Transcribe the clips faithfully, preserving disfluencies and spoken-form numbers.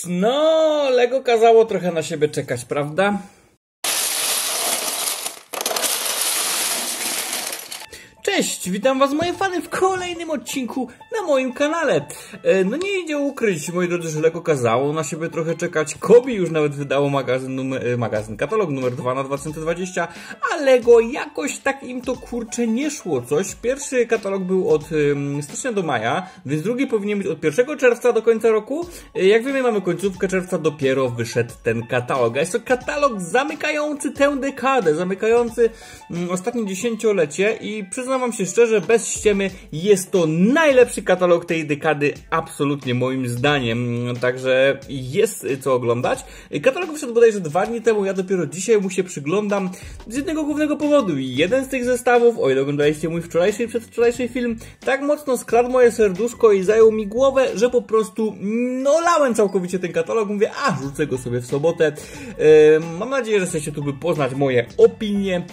No, Lego kazało trochę na siebie czekać, prawda? Cześć, witam was moje fany w kolejnym odcinku na moim kanale. No nie idzie ukryć, moi drodzy, że Lego kazało na siebie trochę czekać. Kobi już nawet wydało magazyn, numer, magazyn katalog numer dwa na dwa tysiące dwudziesty, a Lego jakoś tak im to kurczę nie szło coś. Pierwszy katalog był od um, stycznia do maja, więc drugi powinien być od pierwszego czerwca do końca roku. Jak wiemy, mamy końcówkę czerwca, dopiero wyszedł ten katalog. A jest to katalog zamykający tę dekadę, zamykający um, ostatnie dziesięciolecie i przyznam wam się szczerze, bez ściemy, jest to najlepszy katalog tej dekady, absolutnie moim zdaniem, także jest co oglądać. Katalog wyszedł bodajże dwa dni temu, ja dopiero dzisiaj mu się przyglądam z jednego głównego powodu. Jeden z tych zestawów, o ile oglądaliście mój wczorajszy i przedwczorajszy film, tak mocno skradł moje serduszko i zajął mi głowę, że po prostu no lałem całkowicie ten katalog, mówię, a rzucę go sobie w sobotę. Yy, mam nadzieję, że chcecie tu by poznać moje opinie.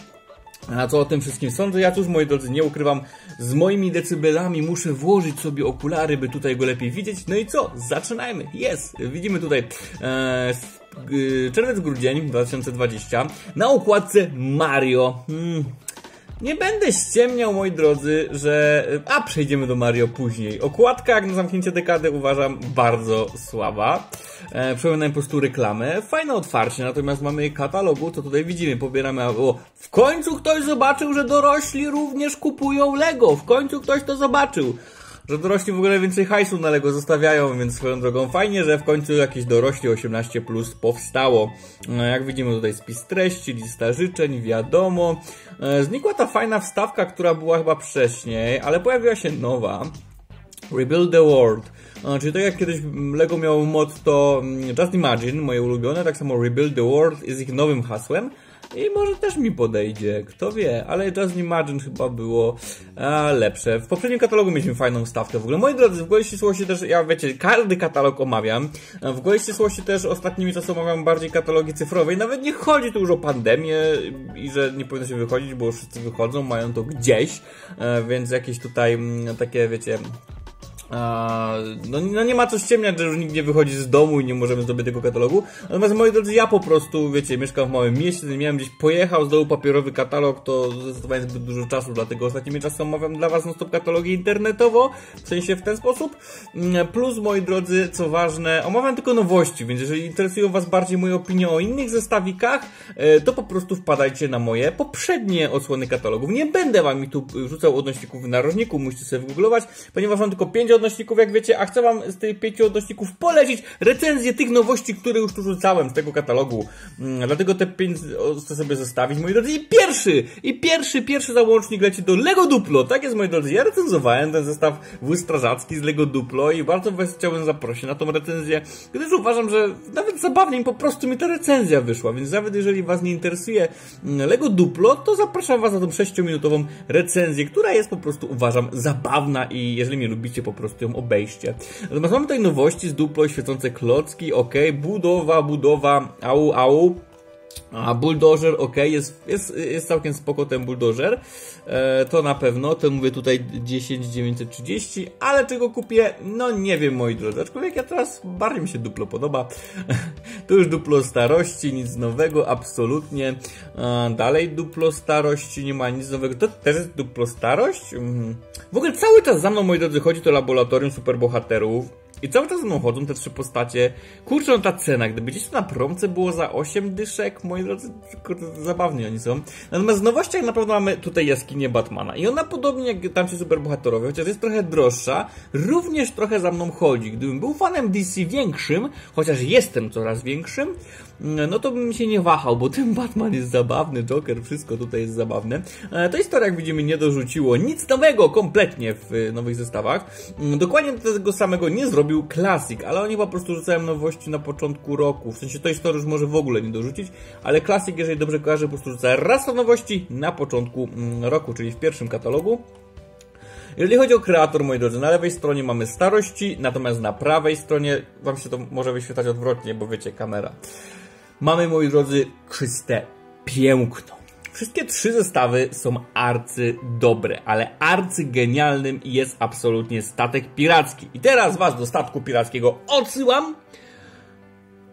A co o tym wszystkim sądzę? Ja cóż, moi drodzy, nie ukrywam, z moimi decybelami muszę włożyć sobie okulary, by tutaj go lepiej widzieć. No i co? Zaczynajmy! Jest! Widzimy tutaj e, czerwiec, grudzień dwa tysiące dwudziesty. Na układce Mario. Hmm. Nie będę ściemniał, moi drodzy, że... A, przejdziemy do Mario później. Okładka, jak na zamknięcie dekady, uważam bardzo słaba. E, Przypominam po prostu reklamę. Fajne otwarcie, natomiast mamy katalogu, co tutaj widzimy. Pobieramy... O, w końcu ktoś zobaczył, że dorośli również kupują Lego. W końcu ktoś to zobaczył. Że dorośli w ogóle więcej hajsu na Lego zostawiają, więc swoją drogą fajnie, że w końcu jakieś dorośli osiemnaście plus powstało. Jak widzimy tutaj spis treści, lista życzeń, wiadomo. Znikła ta fajna wstawka, która była chyba wcześniej, ale pojawiła się nowa. Rebuild the World. Czyli tak jak kiedyś Lego miał motto Just Imagine, moje ulubione, tak samo Rebuild the World jest ich nowym hasłem. I może też mi podejdzie, kto wie, ale Just Imagine chyba było a, lepsze. W poprzednim katalogu mieliśmy fajną stawkę w ogóle. Moi drodzy, w Gwoli Ścisłości też, ja wiecie, każdy katalog omawiam. W Gwoli Ścisłości też ostatnimi czasy omawiam bardziej katalogi cyfrowe. I nawet nie chodzi tu już o pandemię i że nie powinno się wychodzić, bo wszyscy wychodzą, mają to gdzieś. Więc jakieś tutaj takie, wiecie... No, no nie ma co ściemniać, że już nikt nie wychodzi z domu i nie możemy zdobyć tego katalogu. Natomiast moi drodzy, ja po prostu, wiecie, mieszkam w małym mieście, nie miałem gdzieś pojechał z dołu papierowy katalog, to zdecydowanie zbyt dużo czasu, dlatego ostatnimi czasy omawiam dla was non-stop katalogi internetowo, w sensie w ten sposób. Plus, moi drodzy, co ważne, omawiam tylko nowości, więc jeżeli interesują was bardziej moje opinie o innych zestawikach, to po prostu wpadajcie na moje poprzednie odsłony katalogów. Nie będę wam tu rzucał odnośników w narożniku, musicie sobie wygooglować, ponieważ mam tylko pięć odnośników, jak wiecie, a chcę wam z tych pięciu odnośników polecić recenzję tych nowości, które już tu rzucałem z tego katalogu. Hmm, dlatego te pięć chcę sobie zostawić, moi drodzy. I pierwszy, i pierwszy, pierwszy załącznik leci do Lego Duplo. Tak jest, moi drodzy. Ja recenzowałem ten zestaw wóz strażacki z Lego Duplo i bardzo was chciałbym zaprosić na tą recenzję, gdyż uważam, że nawet zabawnie po prostu mi ta recenzja wyszła, więc nawet jeżeli was nie interesuje Lego Duplo, to zapraszam was na tą sześciominutową recenzję, która jest po prostu, uważam, zabawna i jeżeli mnie lubicie, po prostu ją obejście. Natomiast mamy tutaj nowości z Duplo, świecące klocki, ok, budowa, budowa, au, au. A bulldozer, ok, jest, jest, jest całkiem spoko ten bulldozer, e, to na pewno, to mówię tutaj dziesięć tysięcy dziewięćset trzydzieści, ale czego kupię? No nie wiem, moi drodzy, aczkolwiek ja teraz bardziej mi się Duplo podoba, to już Duplo starości, nic nowego, absolutnie, e, dalej Duplo starości, nie ma nic nowego, to też jest Duplo starość, mhm. W ogóle cały czas za mną, moi drodzy, chodzi to laboratorium superbohaterów. I cały czas ze mną chodzą te trzy postacie. Kurczę, no ta cena, gdyby gdzieś to na promce było za osiem dyszek, moi drodzy, kurde, zabawni oni są. Natomiast w nowościach na pewno mamy tutaj jaskinię Batmana. I ona podobnie jak tamci superbohaterowie, chociaż jest trochę droższa, również trochę za mną chodzi. Gdybym był fanem D C większym, chociaż jestem coraz większym, no to bym się nie wahał, bo ten Batman jest zabawny, Joker, wszystko tutaj jest zabawne. To historia, jak widzimy, nie dorzuciło nic nowego kompletnie w nowych zestawach. Dokładnie tego samego nie zrobił Classic, ale oni po prostu rzucają nowości na początku roku. W sensie to historii już może w ogóle nie dorzucić, ale Classic, jeżeli dobrze kojarzę, po prostu rzuca raz na nowości na początku roku, czyli w pierwszym katalogu. Jeżeli chodzi o kreator, moi drodzy, na lewej stronie mamy starości, natomiast na prawej stronie wam się to może wyświetlać odwrotnie, bo wiecie, kamera. Mamy, moi drodzy, czyste piękno. Wszystkie trzy zestawy są arcy dobre, ale arcy genialnym jest absolutnie statek piracki. I teraz was do statku pirackiego odsyłam.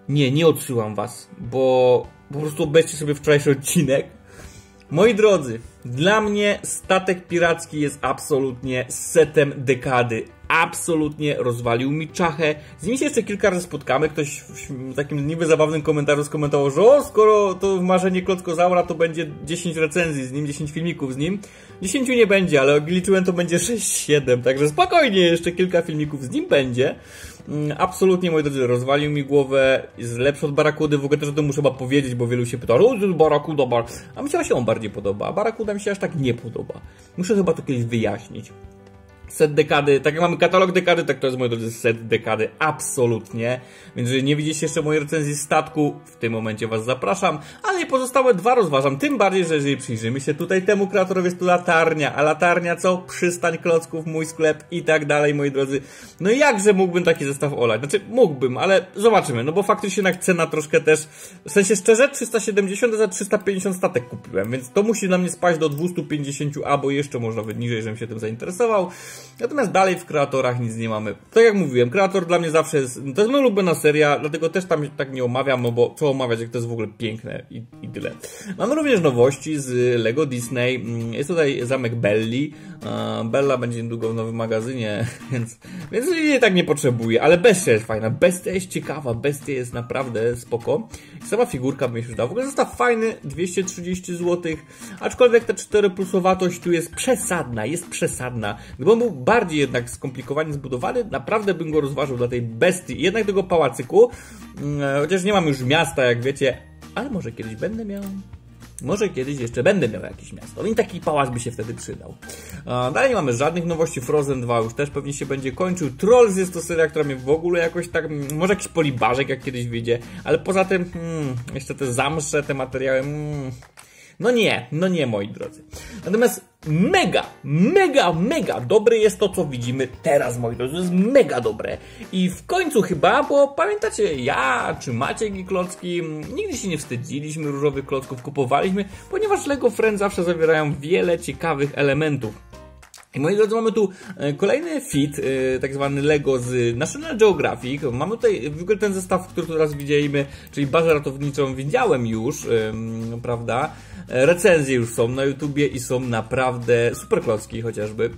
Nie, nie odsyłam was, bo po prostu obejrzcie sobie wczorajszy odcinek. Moi drodzy, dla mnie statek piracki jest absolutnie setem dekady. Absolutnie rozwalił mi czachę. Z nim się jeszcze kilka razy spotkamy. Ktoś w takim niby zabawnym komentarzu skomentował, że o, skoro to marzenie Klockozaura, to będzie dziesięć recenzji z nim, dziesięć filmików z nim. dziesięć nie będzie, ale jak liczyłem, to będzie sześć siedem. Także spokojnie, jeszcze kilka filmików z nim będzie. Absolutnie, moi drodzy, rozwalił mi głowę. Jest lepszy od Barakudy. W ogóle też o tym muszę chyba powiedzieć, bo wielu się pyta, o, to jest Barakuda, bar... a mi się on bardziej podoba. A Barakuda mi się aż tak nie podoba. Muszę chyba to kiedyś wyjaśnić. Set dekady, tak jak mamy katalog dekady, tak to jest, moi drodzy, set dekady, absolutnie. Więc jeżeli nie widzieliście jeszcze mojej recenzji statku, w tym momencie was zapraszam, ale pozostałe dwa rozważam, tym bardziej, że jeżeli przyjrzymy się tutaj temu kreatorowi, jest tu latarnia, a latarnia co? Przystań klocków, mój sklep i tak dalej, moi drodzy. No i jakże mógłbym taki zestaw olać? Znaczy, mógłbym, ale zobaczymy, no bo faktycznie jednak cena troszkę też, w sensie szczerze, trzysta siedemdziesiąt za trzysta pięćdziesiąt statek kupiłem, więc to musi dla mnie spaść do dwieście pięćdziesiąt, albo jeszcze może nawet niżej, żebym się tym zainteresował. Natomiast dalej w kreatorach nic nie mamy. Tak jak mówiłem, kreator dla mnie zawsze jest, to jest moja ulubiona seria, dlatego też tam tak nie omawiam, no bo co omawiać, jak to jest w ogóle piękne i, i tyle. Mamy również nowości z Lego Disney. Jest tutaj zamek Belli. Bella będzie niedługo w nowym magazynie, więc, więc jej tak nie potrzebuję, ale bestia jest fajna, bestia jest ciekawa, bestia jest naprawdę spoko. Sama figurka bym się już dała. W ogóle zestaw fajny, dwieście trzydzieści złotych, aczkolwiek ta cztery plusowatość tu jest przesadna, jest przesadna. Gdyby on był bardziej jednak skomplikowanie zbudowany, naprawdę bym go rozważył dla tej bestii i jednak tego pałacyku, chociaż nie mam już miasta, jak wiecie, ale może kiedyś będę miał. Może kiedyś jeszcze będę miał jakieś miasto. I taki pałac by się wtedy przydał. Dalej nie mamy żadnych nowości. Frozen dwa już też pewnie się będzie kończył. Trolls jest to seria, która mnie w ogóle jakoś tak... Może jakiś polibarzek jak kiedyś wyjdzie. Ale poza tym... Hmm, jeszcze te zamsze, te materiały... Hmm, no nie, no nie, moi drodzy. Natomiast mega, mega, mega dobre jest to, co widzimy teraz, moi drodzy. To jest mega dobre. I w końcu chyba, bo pamiętacie, ja czy Maciek i klocki, nigdy się nie wstydziliśmy różowych klocków, kupowaliśmy, ponieważ Lego Friends zawsze zawierają wiele ciekawych elementów. I moi drodzy, mamy tu kolejny fit, tak zwany Lego z National Geographic. Mamy tutaj w ogóle ten zestaw, który teraz widzieliśmy, czyli bazę ratowniczą widziałem już, prawda? Recenzje już są na YouTubie i są naprawdę super klocki chociażby.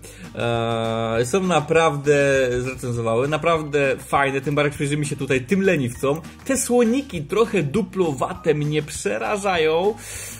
Są naprawdę zrecenzowały, naprawdę fajne, tym bardziej przyjrzymy się tutaj tym leniwcom. Te słoniki trochę duplowate mnie przerażają.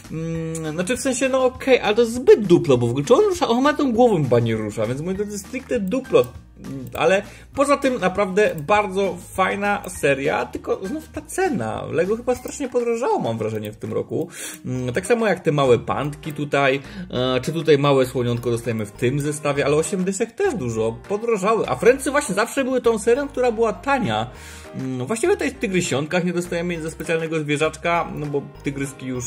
Hmm, znaczy w sensie, no okej, okay, ale to jest zbyt duplo, bo w ogóle czy on rusza? On ma tą głową chyba nie rusza, więc mój to jest stricte duplo. Ale poza tym naprawdę bardzo fajna seria, tylko znów ta cena. Lego chyba strasznie podrożało, mam wrażenie, w tym roku. Tak samo jak te małe pandki tutaj, czy tutaj małe słoniątko dostajemy w tym zestawie, ale osiem dysek też dużo podrożały. A Friendsy właśnie zawsze były tą serią, która była tania. Właściwie tutaj w tygrysionkach nie dostajemy ze specjalnego zwierzaczka, no bo tygryski już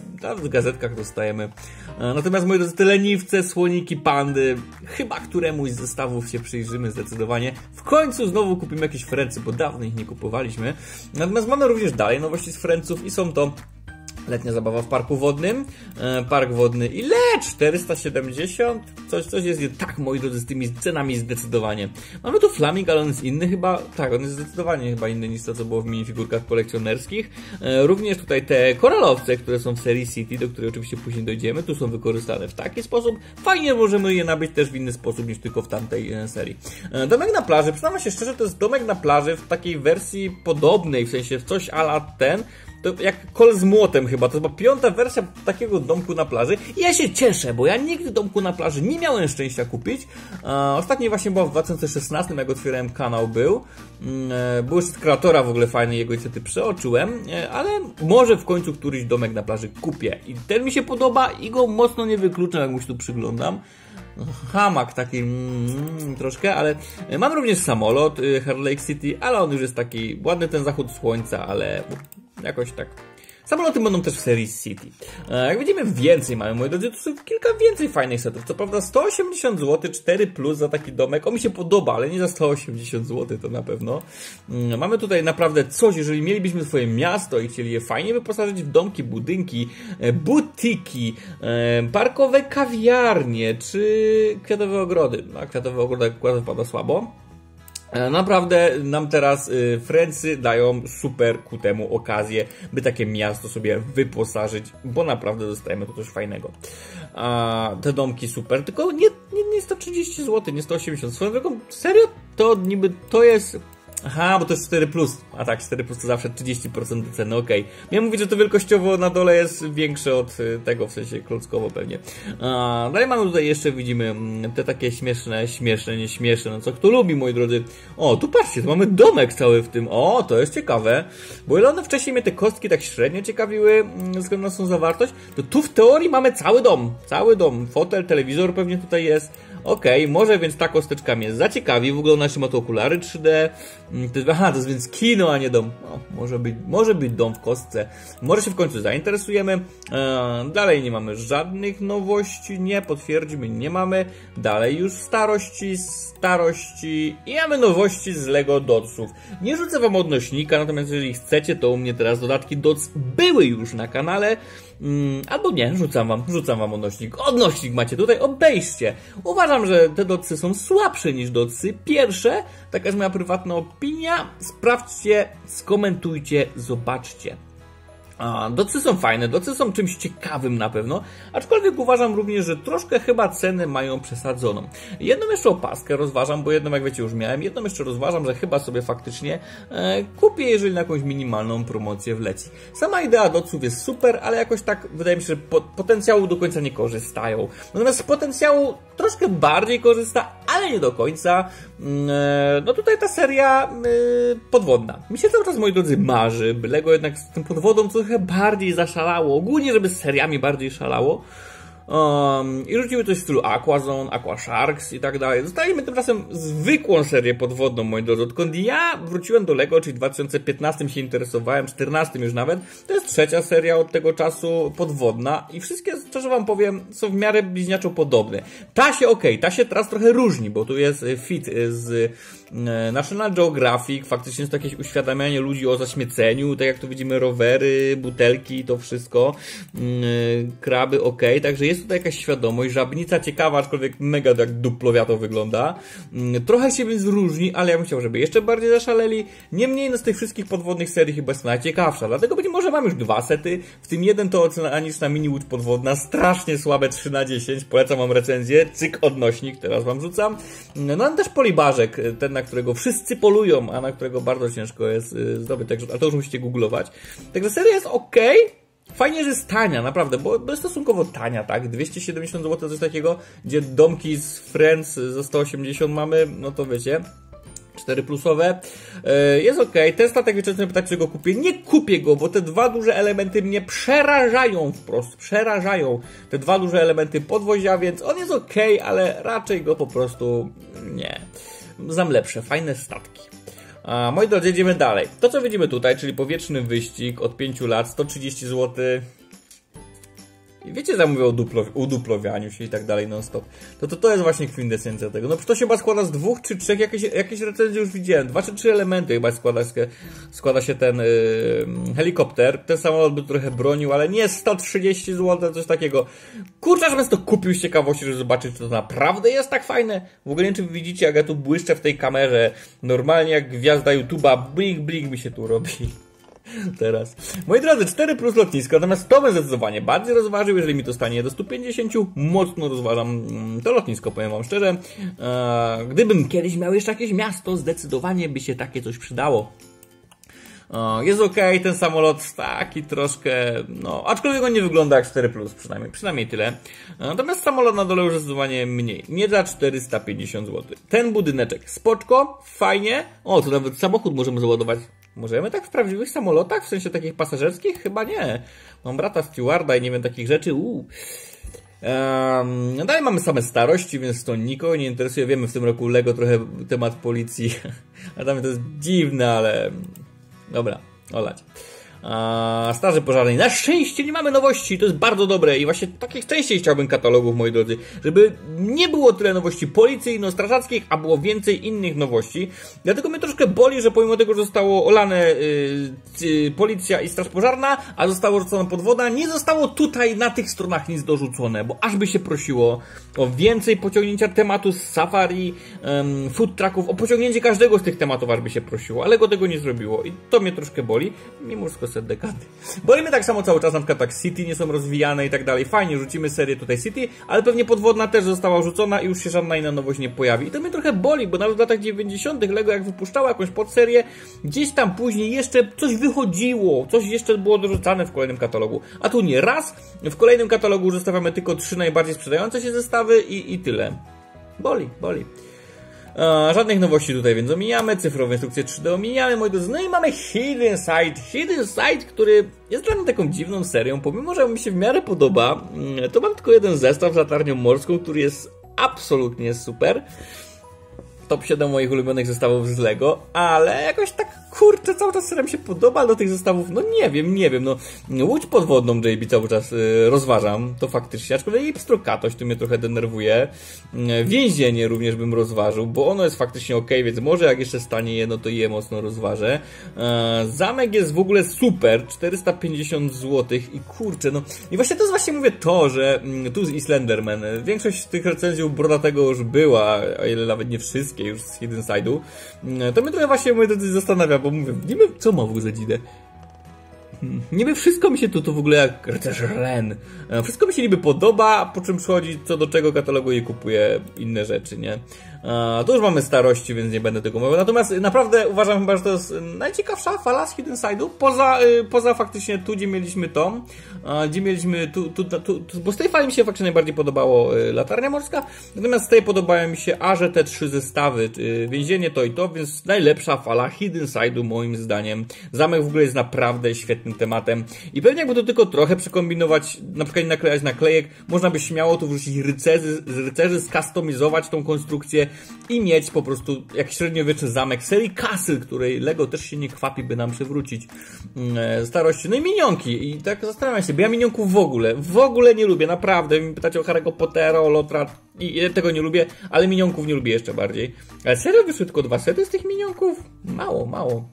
w gazetkach dostajemy. Natomiast moi drodzy, te leniwce, słoniki, pandy, chyba któremuś z zestawów się przyjrzymy zdecydowanie. W końcu znowu kupimy jakieś Friendsy, bo dawno ich nie kupowaliśmy. Natomiast mamy również dalej nowości z Friendsów i są to letnia zabawa w parku wodnym. E, park wodny ile? czterysta siedemdziesiąt? Coś, coś jest tak, moi drodzy, z tymi cenami zdecydowanie. Mamy tu Flaming, ale on jest inny chyba. Tak, on jest zdecydowanie chyba inny niż to, co było w minifigurkach kolekcjonerskich. E, również tutaj te koralowce, które są w serii City, do której oczywiście później dojdziemy, tu są wykorzystane w taki sposób. Fajnie możemy je nabyć też w inny sposób niż tylko w tamtej e, serii. E, domek na plaży, przyznam się szczerze, to jest domek na plaży w takiej wersji podobnej, w sensie w coś a la ten. To jak kol z młotem chyba, to chyba piąta wersja takiego domku na plaży. I ja się cieszę, bo ja nigdy domku na plaży nie miałem szczęścia kupić. E, ostatni właśnie była w dwa tysiące szesnastym, jak otwierałem kanał, był. E, był jeszcze kreatora w ogóle fajny, jego niestety przeoczyłem. E, ale może w końcu któryś domek na plaży kupię. I ten mi się podoba i go mocno nie wykluczam, jak mu się tu przyglądam. Hamak taki mm, troszkę, ale mam również samolot Heart Lake City, ale on już jest taki ładny, ten zachód słońca, ale jakoś tak. Samoloty będą też w serii City. Jak widzimy, więcej mamy, moi drodzy, tu są kilka więcej fajnych setów. Co prawda sto osiemdziesiąt złotych, cztery plus za taki domek. On mi się podoba, ale nie za sto osiemdziesiąt złotych to na pewno. Mamy tutaj naprawdę coś, jeżeli mielibyśmy swoje miasto i chcieli je fajnie wyposażyć w domki, budynki, butiki, parkowe kawiarnie, czy kwiatowe ogrody. A kwiatowe ogrody akurat wypada słabo. Naprawdę nam teraz y, Francy dają super ku temu okazję, by takie miasto sobie wyposażyć, bo naprawdę dostajemy to coś fajnego. A te domki super, tylko nie, nie, nie sto trzydzieści złotych, nie sto osiemdziesiąt. Swoją drogą, serio? To niby, to jest... Aha, bo to jest cztery plus. A tak, cztery plus to zawsze trzydzieści procent do ceny, okej. Okay. Miałem mówić, że to wielkościowo na dole jest większe od tego, w sensie klockowo pewnie. A, dalej mamy tutaj jeszcze, widzimy te takie śmieszne, śmieszne, nieśmieszne, no co kto lubi, moi drodzy. O, tu patrzcie, tu mamy domek cały w tym. O, to jest ciekawe. Bo ile one wcześniej mnie te kostki tak średnio ciekawiły, ze względu na swoją zawartość, to tu w teorii mamy cały dom. Cały dom. Fotel, telewizor pewnie tutaj jest. Okej, okay, może więc ta kosteczka mnie zaciekawi. W ogóle nasze ma to okulary trzy D. Aha, to jest więc kino, a nie dom. No, może być, może być dom w kostce. Może się w końcu zainteresujemy. Eee, dalej nie mamy żadnych nowości. Nie, potwierdzimy, nie mamy. Dalej już starości, starości. I mamy nowości z Lego Dotsów. Nie rzucę wam odnośnika, natomiast jeżeli chcecie, to u mnie teraz dodatki Dots były już na kanale. Mm, albo nie, rzucam wam, rzucam wam odnośnik. Odnośnik macie tutaj, obejście. Uważam, że te dotsy są słabsze niż dotsy pierwsze. Taka jest moja prywatna opinia. Sprawdźcie, skomentujcie, zobaczcie. A, docy są fajne, docy są czymś ciekawym na pewno, aczkolwiek uważam również, że troszkę chyba ceny mają przesadzoną. Jedną jeszcze opaskę rozważam, bo jedną, jak wiecie, już miałem, jedną jeszcze rozważam, że chyba sobie faktycznie e, kupię, jeżeli na jakąś minimalną promocję wleci. Sama idea doców jest super, ale jakoś tak wydaje mi się, że po, potencjału do końca nie korzystają. Natomiast z potencjału troszkę bardziej korzysta, ale nie do końca. E, no tutaj ta seria e, podwodna. Mi się cały czas, moi drodzy, marzy, by Lego jednak z tym podwodą trochę bardziej zaszalało, ogólnie, żeby z seriami bardziej szalało. Um, I rzuciły coś w stylu Aquazone, Aqua Sharks i tak dalej. Dostaliśmy tymczasem zwykłą serię podwodną, moi drodzy. Odkąd ja wróciłem do Lego, czyli w dwa tysiące piętnastym się interesowałem, czternastym już nawet, to jest trzecia seria od tego czasu podwodna i wszystkie, szczerze wam powiem, są w miarę bliźniaczo podobne. Ta się okej, okay, ta się teraz trochę różni, bo tu jest fit z National Geographic, faktycznie jest to jakieś uświadamianie ludzi o zaśmieceniu, tak jak tu widzimy rowery, butelki, to wszystko, kraby, okej, okay. Także jest tutaj jakaś świadomość, żabnica ciekawa, aczkolwiek mega jak duplowiato wygląda. Trochę się więc różni, ale ja bym chciał, żeby jeszcze bardziej zaszaleli. Niemniej no z tych wszystkich podwodnych serii chyba jest najciekawsza, dlatego być może mam już dwa sety, w tym jeden to ocena Aniczna Mini Łódź podwodna, strasznie słabe trzy na dziesięć, polecam wam recenzję, cyk odnośnik, teraz wam rzucam. No mam też polibarzek, ten na którego wszyscy polują, a na którego bardzo ciężko jest zdobyć, także, ale to już musicie googlować. Także seria jest ok. Fajnie, że jest tania, naprawdę, bo, bo jest stosunkowo tania, tak? dwieście siedemdziesiąt złotych, coś takiego, gdzie domki z Friends za sto osiemdziesiąt mamy, no to wiecie, cztery plusowe. Jest ok. Ten statek wieczorny pytać, czy go kupię. Nie kupię go, bo te dwa duże elementy mnie przerażają wprost. Przerażają te dwa duże elementy podwozia, więc on jest ok, ale raczej go po prostu nie. Znam lepsze, fajne statki. A, moi drodzy, jedziemy dalej. To, co widzimy tutaj, czyli powietrzny wyścig od pięciu lat, sto trzydzieści złotych. I wiecie, że mówię o duplo, uduplowianiu się i tak dalej non stop. To, to to jest właśnie kwintesencja tego. No to się chyba składa z dwóch czy trzech, jakieś, jakieś recenzje już widziałem. Dwa czy trzy elementy chyba składa się, składa się ten yy, helikopter. Ten samolot by trochę bronił, ale nie sto trzydzieści złotych, coś takiego. Kurczę, żebym to kupił z ciekawości, żeby zobaczyć, czy to naprawdę jest tak fajne. W ogóle nie wiem, czy widzicie, jak ja tu błyszczę w tej kamerze. Normalnie jak gwiazda YouTube'a, blik, blik mi się tu robi. Teraz. Moi drodzy, cztery plus lotnisko, natomiast to bym zdecydowanie bardziej rozważył, jeżeli mi to stanie do stu pięćdziesięciu, mocno rozważam to lotnisko, powiem wam szczerze. Eee, gdybym kiedyś miał jeszcze jakieś miasto, zdecydowanie by się takie coś przydało. Eee, jest ok, ten samolot taki troszkę, no, aczkolwiek on nie wygląda jak cztery plus, przynajmniej, przynajmniej tyle. Eee, natomiast samolot na dole już zdecydowanie mniej, nie za czterysta pięćdziesiąt złotych. Ten budyneczek, spoczko, fajnie, o, tu nawet samochód możemy załadować. Możemy tak w prawdziwych samolotach? W sensie takich pasażerskich? Chyba nie. Mam brata stewarda i nie wiem takich rzeczy. Uuu. Um, no dalej mamy same starości, więc to nikogo nie interesuje. Wiemy, w tym roku Lego trochę temat policji. A tam to jest dziwne, ale... Dobra, olać. A Straży Pożarnej na szczęście nie mamy nowości, to jest bardzo dobre i właśnie takich częściej chciałbym katalogów, moi drodzy, żeby nie było tyle nowości policyjno-strażackich, a było więcej innych nowości. Dlatego mnie troszkę boli, że pomimo tego, że zostało olane yy, yy, policja i straż pożarna, a zostało rzucone pod wodę, nie zostało tutaj na tych stronach nic dorzucone, bo aż by się prosiło o więcej pociągnięcia tematu z safari, um, food trucków, o pociągnięcie każdego z tych tematów aż by się prosiło, ale go tego nie zrobiło i to mnie troszkę boli, mimo wszystko set dekady. Boli mnie tak samo cały czas, na przykład tak City nie są rozwijane i tak dalej, fajnie, rzucimy serię tutaj City, ale pewnie podwodna też została rzucona i już się żadna inna nowość nie pojawi i to mnie trochę boli, bo nawet w latach dziewięćdziesiątych LEGO jak wypuszczało jakąś podserię, gdzieś tam później jeszcze coś wychodziło, coś jeszcze było dorzucane w kolejnym katalogu, a tu nie raz, w kolejnym katalogu zostawiamy tylko trzy najbardziej sprzedające się zestawy i, i tyle. Boli, boli. E, żadnych nowości tutaj, więc omijamy. Cyfrowe instrukcje trzy D omijamy, moi drodzy. No i mamy Hidden Side. Hidden Side, który jest dla mnie taką dziwną serią. Pomimo, że mi się w miarę podoba, to mam tylko jeden zestaw z latarnią morską, który jest absolutnie super. Top siedem moich ulubionych zestawów z LEGO, ale jakoś tak, kurczę, cały czas seria mi się podoba do tych zestawów, no nie wiem, nie wiem, no łódź podwodną J B cały czas y, rozważam, to faktycznie, aczkolwiek jej pstrokatość to mnie trochę denerwuje, y, więzienie również bym rozważył, bo ono jest faktycznie ok, więc może jak jeszcze stanie je, no to je mocno rozważę. Y, zamek jest w ogóle super, czterysta pięćdziesiąt złotych i kurczę, no i właśnie to jest właśnie, mówię, to, że y, tu z Slenderman, większość tych recenzji u Brodatego już była, o ile nawet nie wszystkie już z Hidden Side'u, to mnie trochę właśnie moje decyzje zastanawia, bo mówię, niby co ma w ogóle za dzidę? Niby wszystko mi się tu, to w ogóle jak rycerz Ren. Wszystko mi się niby podoba, po czym przychodzi co do czego katalogu i kupuję inne rzeczy, nie? To już mamy starości, więc nie będę tego mówił. Natomiast naprawdę uważam chyba, że to jest najciekawsza fala z Hidden Side'u. Poza, poza faktycznie tu, gdzie mieliśmy to, gdzie mieliśmy tu, tu, tu, tu, bo z tej fali mi się faktycznie najbardziej podobało latarnia morska. Natomiast z tej podobają mi się aż te trzy zestawy. Więzienie to i to, więc najlepsza fala Hidden Side'u moim zdaniem. Zamek w ogóle jest naprawdę świetnym tematem. I pewnie jakby to tylko trochę przekombinować, na przykład naklejać naklejek, można by śmiało tu wrzucić rycerzy, rycerzy skustomizować tą konstrukcję i mieć po prostu jak średniowieczny zamek serii Castle, której LEGO też się nie kwapi, by nam przywrócić starości. No i minionki. I tak zastanawiam się, bo ja minionków w ogóle, w ogóle nie lubię, naprawdę. Mi pytacie o Harry'ego Pottera, o Lotra i ja tego nie lubię, ale minionków nie lubię jeszcze bardziej. Ale serio wyszły tylko dwa sety z tych minionków? Mało, mało.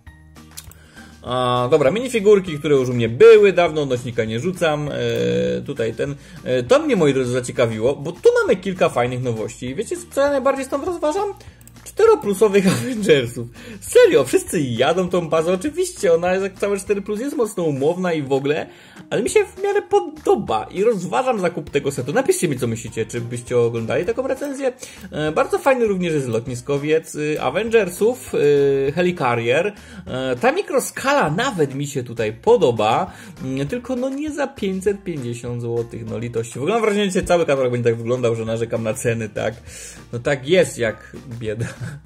A, dobra, minifigurki, które już u mnie były, dawno nośnika nie rzucam, e, tutaj ten, e, to mnie, moi drodzy, zaciekawiło, bo tu mamy kilka fajnych nowości. Wiecie, co ja najbardziej stąd rozważam? czteroplusowych Avengersów. Serio, wszyscy jadą tą bazę, oczywiście ona jest jak całe cztery plus, jest mocno umowna i w ogóle, ale mi się w miarę podoba i rozważam zakup tego setu. Napiszcie mi, co myślicie, czy byście oglądali taką recenzję. E, bardzo fajny również jest lotniskowiec y, Avengersów, y, Helicarrier. E, ta mikroskala nawet mi się tutaj podoba, y, tylko no nie za pięćset pięćdziesiąt złotych, no litości. W ogóle mam wrażenie, że cały katalog będzie tak wyglądał, że narzekam na ceny, tak? No tak jest, jak bieda.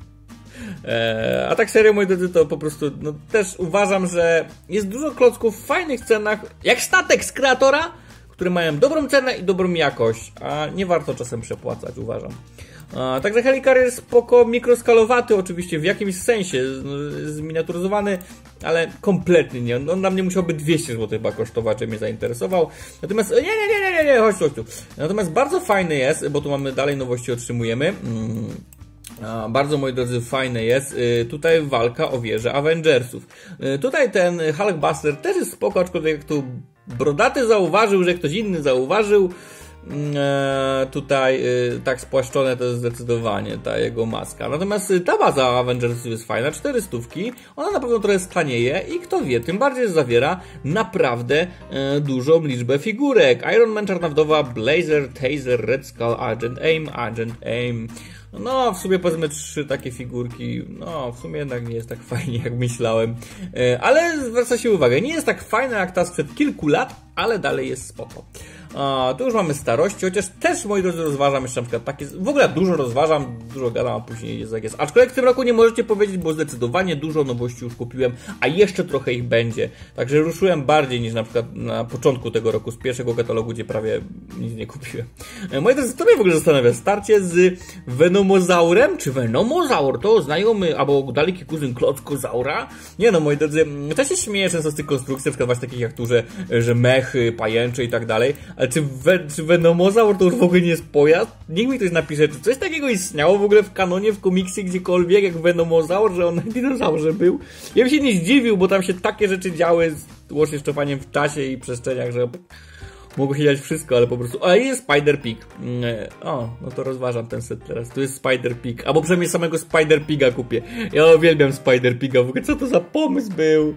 Eee, a tak serio, moi drodzy, to po prostu no, też uważam, że jest dużo klocków w fajnych cenach, jak statek z kreatora, które mają dobrą cenę i dobrą jakość, a nie warto czasem przepłacać, uważam. A, także Helicarrier spoko, mikroskalowaty oczywiście w jakimś sensie, zminiaturyzowany, ale kompletnie nie. On na mnie musiałby dwieście złotych chyba kosztować, żeby mnie zainteresował. Natomiast, nie, nie, nie, nie, nie, chodź, chodź tu. Natomiast bardzo fajny jest, bo tu mamy dalej nowości, otrzymujemy. Mm. A, bardzo, moi drodzy, fajne jest y, tutaj walka o wieżę Avengersów. Y, tutaj ten Hulkbuster też jest spoko, aczkolwiek jak tu Brodaty zauważył, że ktoś inny zauważył, y, tutaj y, tak spłaszczone to jest zdecydowanie ta jego maska. Natomiast y, ta baza Avengersów jest fajna, cztery stówki, ona na pewno trochę stanieje i kto wie, tym bardziej zawiera naprawdę y, dużą liczbę figurek. Iron Man, Czarna Wdowa, Blazer, Taser, Red Skull, Agent Aim, Agent Aim. No, w sumie powiedzmy trzy takie figurki, no, w sumie jednak nie jest tak fajnie, jak myślałem. Ale zwraca się uwagę, nie jest tak fajna jak ta sprzed kilku lat, ale dalej jest spoko. A, tu już mamy starości, chociaż też, moi drodzy, rozważam jeszcze na przykład takie... W ogóle dużo rozważam, dużo gadam, a później jest jak jest. Aczkolwiek w tym roku nie możecie powiedzieć, bo zdecydowanie dużo nowości już kupiłem, a jeszcze trochę ich będzie. Także ruszyłem bardziej niż na przykład na początku tego roku z pierwszego katalogu, gdzie prawie nic nie kupiłem. Moi drodzy, to mnie w ogóle zastanawia. Starcie z Venomozaurem, czy Venomozaur to znajomy, albo daleki kuzyn Klockozaura? Nie no, moi drodzy, też się śmieję często z tych konstrukcji, na przykład właśnie takich jak tu, że, że mechy, pajęcze i tak dalej. Ale czy, we, czy Venomozaur to już w ogóle nie jest pojazd? Niech mi ktoś napisze, czy coś takiego istniało w ogóle w kanonie, w komiksie, gdziekolwiek, jak Venomozaur, że on na dinozaurze był? Ja bym się nie zdziwił, bo tam się takie rzeczy działy z łącznie z czopaniem w czasie i przestrzeniach, że mogło się dziać wszystko, ale po prostu... A jest Spider Pig. O, no to rozważam ten set teraz. Tu jest Spider Pig. Albo przynajmniej samego Spider Piga kupię. Ja uwielbiam Spider Piga. W ogóle co to za pomysł był?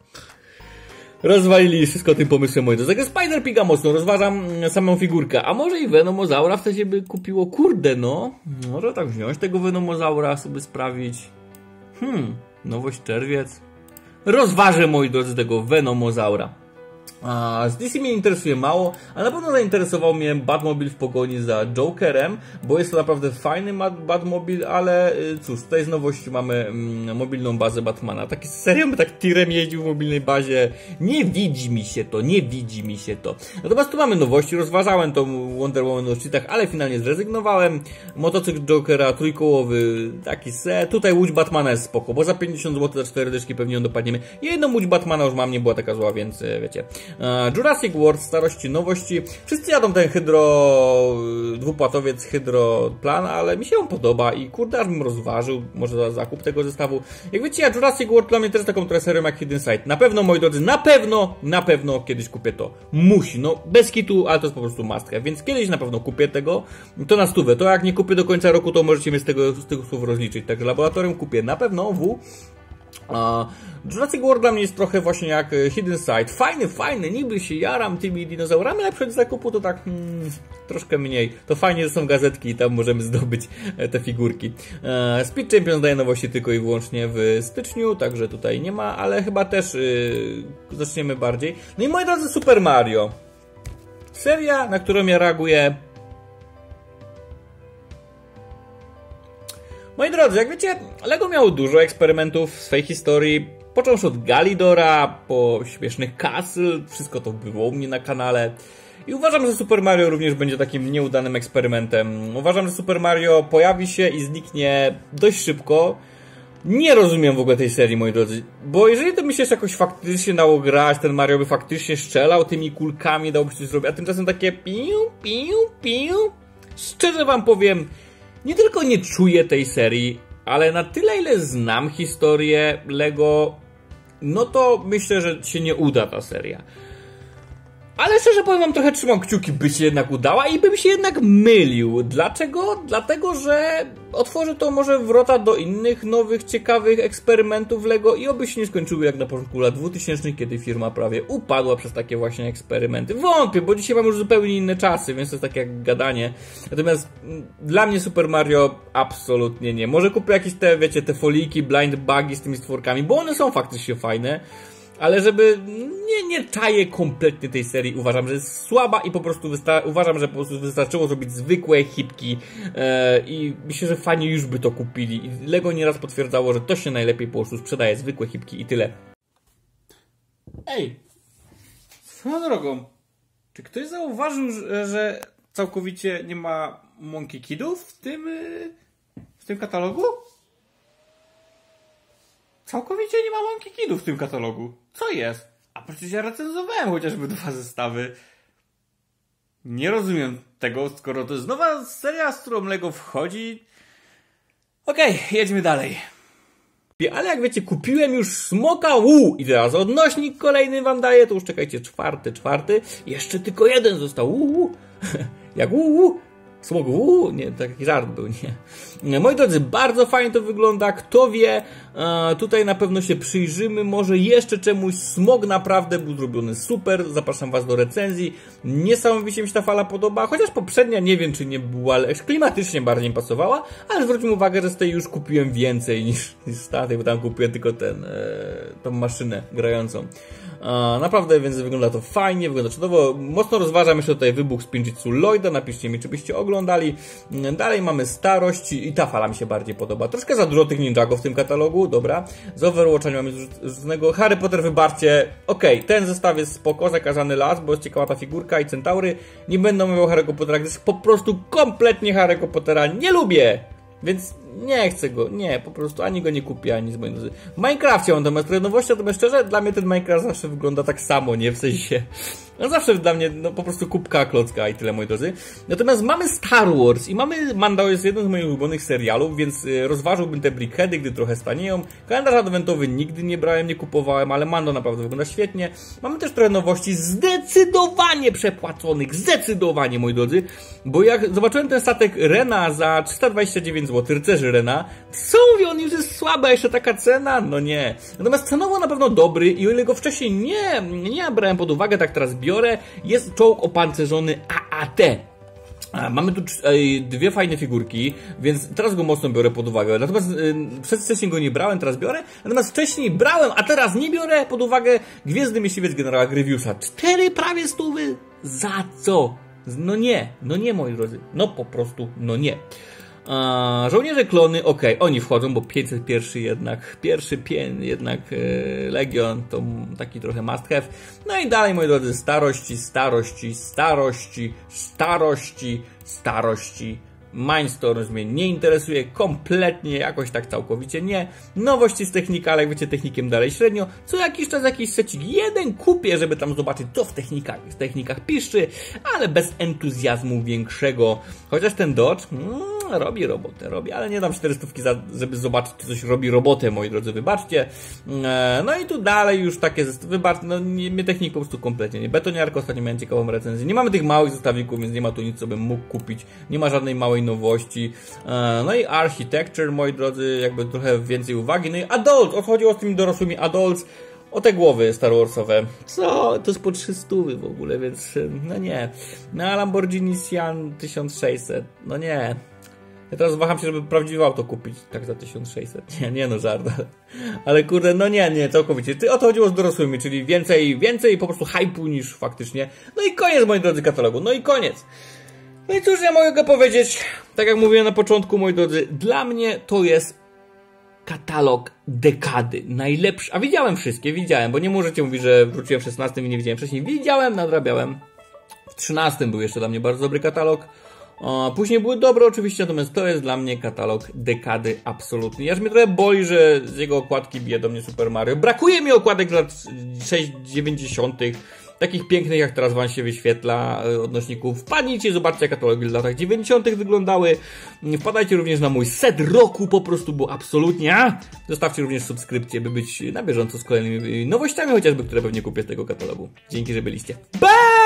Rozwalili wszystko tym pomysłem moi drodzy. Spider Piga mocno rozważam samą figurkę. A może i Venomozaura wtedy by kupiło? Kurde no. Może tak wziąć tego Venomozaura, sobie sprawić. Hmm, nowość czerwiec. Rozważę, moi drodzy, tego Venomozaura. A z D C mnie interesuje mało, a na pewno zainteresował mnie Batmobile w pogoni za Jokerem, bo jest to naprawdę fajny Batmobile, ale cóż, tutaj z nowości mamy mm, mobilną bazę Batmana. Taki serio by tak tirem jeździł w mobilnej bazie. Nie widzi mi się to, nie widzi mi się to. Natomiast tu mamy nowości, rozważałem to Wonder Woman w szczytach, ale finalnie zrezygnowałem. Motocykl Jokera, trójkołowy, taki se. Tutaj łódź Batmana jest spoko, bo za pięćdziesiąt złotych za cztery dyszki pewnie ją dopadniemy. Jedną łódź Batmana już mam, nie była taka zła, więc wiecie. Jurassic World, starości, nowości. Wszyscy jadą ten hydro... dwupłatowiec hydroplan, ale mi się on podoba i kurde, aż bym rozważył może za zakup tego zestawu. Jak wiecie, ja Jurassic World dla mnie też taką trochę serią jak Hidden Side. Na pewno, moi drodzy, na pewno, na pewno kiedyś kupię to. Musi, no bez kitu, ale to jest po prostu must have. Więc kiedyś na pewno kupię tego. To na stówę. To jak nie kupię do końca roku, to możecie mnie z tego, z tych słów rozliczyć. Także laboratorium kupię na pewno, W. Uh, Jurassic World dla mnie jest trochę właśnie jak Hidden Side. Fajny, fajny, niby się jaram tymi dinozaurami, ale przed zakupu to tak hmm, troszkę mniej. To fajnie, że są gazetki i tam możemy zdobyć te figurki. Uh, Speed Champions daje nowości tylko i wyłącznie w styczniu, także tutaj nie ma, ale chyba też yy, zaczniemy bardziej. No i moi drodzy, Super Mario. Seria, na którą ja reaguję. Moi drodzy, jak wiecie, LEGO miało dużo eksperymentów w swojej historii, począwszy od Galidora, po śmiesznych Castle, wszystko to było u mnie na kanale. I uważam, że Super Mario również będzie takim nieudanym eksperymentem. Uważam, że Super Mario pojawi się i zniknie dość szybko. Nie rozumiem w ogóle tej serii, moi drodzy, bo jeżeli to mi się jakoś faktycznie dało grać, ten Mario by faktycznie strzelał tymi kulkami, dałoby się coś zrobić, a tymczasem takie piu, piu, piu. Szczerze wam powiem, nie tylko nie czuję tej serii, ale na tyle, ile znam historię LEGO, no to myślę, że się nie uda ta seria. Ale szczerze powiem wam, trochę trzymam kciuki, by się jednak udała i bym się jednak mylił. Dlaczego? Dlatego, że otworzy to może wrota do innych, nowych, ciekawych eksperymentów LEGO i oby się nie skończyły jak na początku lat dwutysięcznych, kiedy firma prawie upadła przez takie właśnie eksperymenty. Wątpię, bo dzisiaj mamy już zupełnie inne czasy, więc to jest takie jak gadanie. Natomiast dla mnie Super Mario absolutnie nie. Może kupię jakieś te, wiecie, te foliki, blind bugi z tymi stworkami, bo one są faktycznie fajne. Ale żeby nie, nie czaję kompletnie tej serii, uważam, że jest słaba i po prostu wysta- uważam, że po prostu wystarczyło zrobić zwykłe hipki e, i myślę, że fani już by to kupili. I LEGO nieraz potwierdzało, że to się najlepiej po prostu sprzedaje, zwykłe hipki i tyle. Ej, swoją drogą, czy ktoś zauważył, że, że całkowicie nie ma Monkey Kidów w tym, w tym katalogu? Całkowicie nie ma Monkey Kidów w tym katalogu. Co jest? A przecież ja recenzowałem chociażby dwa zestawy. Nie rozumiem tego, skoro to jest nowa seria, z którą LEGO wchodzi. Okej, okay, jedźmy dalej. Ale jak wiecie, kupiłem już Smoka Wu i teraz odnośnik kolejny wam daję. To już czekajcie, czwarty, czwarty. Jeszcze tylko jeden został. Wu. Jak wu. Smog, uuu, nie, taki żart był, nie. Moi drodzy, bardzo fajnie to wygląda, kto wie, e, tutaj na pewno się przyjrzymy, może jeszcze czemuś. Smog naprawdę był zrobiony super, zapraszam was do recenzji. Niesamowicie mi się ta fala podoba, chociaż poprzednia nie wiem, czy nie była, ale klimatycznie bardziej mi pasowała, ale zwróćmy uwagę, że z tej już kupiłem więcej niż, niż z tamtej, bo tam kupiłem tylko ten, e, tą maszynę grającą. A, naprawdę, więc wygląda to fajnie, wygląda cudownie. Mocno rozważam jeszcze tutaj wybuch Spinjitzu Lloyda, napiszcie mi, czy byście oglądali. Dalej mamy starość i ta fala mi się bardziej podoba. Troszkę za dużo tych ninjagów w tym katalogu, dobra. Z Overwatcha nie mamy żadnego. Harry Potter, wybaczcie. Okej, okay, ten zestaw jest spoko, zakazany las, bo jest ciekawa ta figurka i centaury. Nie będę mówił o Harry'ego Pottera, gdyż po prostu kompletnie Harry'ego Pottera nie lubię. Więc nie chcę go, nie, po prostu ani go nie kupię, ani z mojej drodzy. W Minecrafcie mam natomiast trochę nowości, natomiast szczerze, dla mnie ten Minecraft zawsze wygląda tak samo, nie? W sensie, no zawsze dla mnie, no po prostu kubka, klocka i tyle, moi drodzy. Natomiast mamy Star Wars i mamy, Mando jest jeden z moich ulubionych serialów, więc rozważyłbym te brickheady, gdy trochę stanieją. Kalendarz adwentowy nigdy nie brałem, nie kupowałem, ale Mando naprawdę wygląda świetnie. Mamy też trochę nowości zdecydowanie przepłaconych, zdecydowanie, moi drodzy, bo jak zobaczyłem ten statek Rena za trzysta dwadzieścia dziewięć złotych, rycerzy Rena, co mówię, on już jest słaba, jeszcze taka cena? No nie. Natomiast cenowo na pewno dobry i o ile go wcześniej nie, nie brałem pod uwagę, tak teraz biorę, jest czołg opancerzony A A T. A, mamy tu ej, dwie fajne figurki, więc teraz go mocno biorę pod uwagę. Natomiast yy, wcześniej go nie brałem, teraz biorę. Natomiast wcześniej brałem, a teraz nie biorę pod uwagę Gwiezdny Myśliwiec generała Grievousa. Cztery prawie stówy? Za co? No nie, no nie, moi drodzy. No po prostu, no nie. A, żołnierze klony, ok, oni wchodzą, bo pięćset jeden jednak, pierwszy pień, jednak e, Legion to taki trochę must have. No i dalej, moi drodzy, starości, starości, starości, starości, starości. Mindstorm mnie nie interesuje kompletnie, jakoś tak całkowicie nie. Nowości z technika, ale jak wiecie, technikiem dalej średnio. Co jakiś czas jakiś secik jeden kupię, żeby tam zobaczyć, co w technikach, w technikach piszczy, ale bez entuzjazmu większego. Chociaż ten Dodge mm, robi robotę, robi, ale nie dam czterystówki, za, żeby zobaczyć, czy coś robi robotę, moi drodzy, wybaczcie. E, no i tu dalej już takie, wybaczcie, no nie, mnie technik po prostu kompletnie nie. Betoniarko, ostatnio miałem ciekawą recenzję. Nie mamy tych małych zestawików, więc nie ma tu nic, co bym mógł kupić. Nie ma żadnej małej nowości. No i Architecture, moi drodzy, jakby trochę więcej uwagi. No i Adults, o co chodziło z tymi dorosłymi Adults? O te głowy Star Warsowe. Co? To jest po trzysta w ogóle, więc no nie. No a Lamborghini Sian tysiąc sześćset. No nie. Ja teraz waham się, żeby prawdziwe auto kupić tak za tysiąc sześćset. Nie, nie no, żart. Ale, ale kurde, no nie, nie, całkowicie. Ty, o to chodziło z dorosłymi, czyli więcej, więcej po prostu hype'u niż faktycznie. No i koniec, moi drodzy, katalogu. No i koniec. No i cóż ja mogę powiedzieć, tak jak mówiłem na początku, moi drodzy, dla mnie to jest katalog dekady, najlepszy, a widziałem wszystkie, widziałem, bo nie możecie mówić, że wróciłem w szesnastym i nie widziałem wcześniej, widziałem, nadrabiałem, w trzynastym był jeszcze dla mnie bardzo dobry katalog, o, później były dobre oczywiście, natomiast to jest dla mnie katalog dekady absolutnie. Aż mnie trochę boli, że z jego okładki bije do mnie Super Mario, brakuje mi okładek z lat dziewięćdziesiątych, takich pięknych, jak teraz wam się wyświetla odnośników. Wpadnijcie, zobaczcie, jak katalogi w latach dziewięćdziesiątych wyglądały. Wpadajcie również na mój set roku, po prostu, bo absolutnie. A! Zostawcie również subskrypcję, by być na bieżąco z kolejnymi nowościami, chociażby, które pewnie kupię z tego katalogu. Dzięki, że byliście. Bye!